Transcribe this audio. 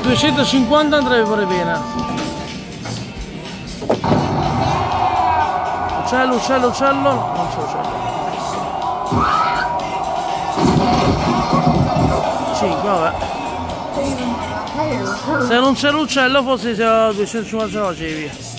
250 andrebbe pure bene. Uccello, uccello, uccello. No, non c'è uccello. 5, vabbè. Se non c'è l'uccello forse sia 250 ce la facevi.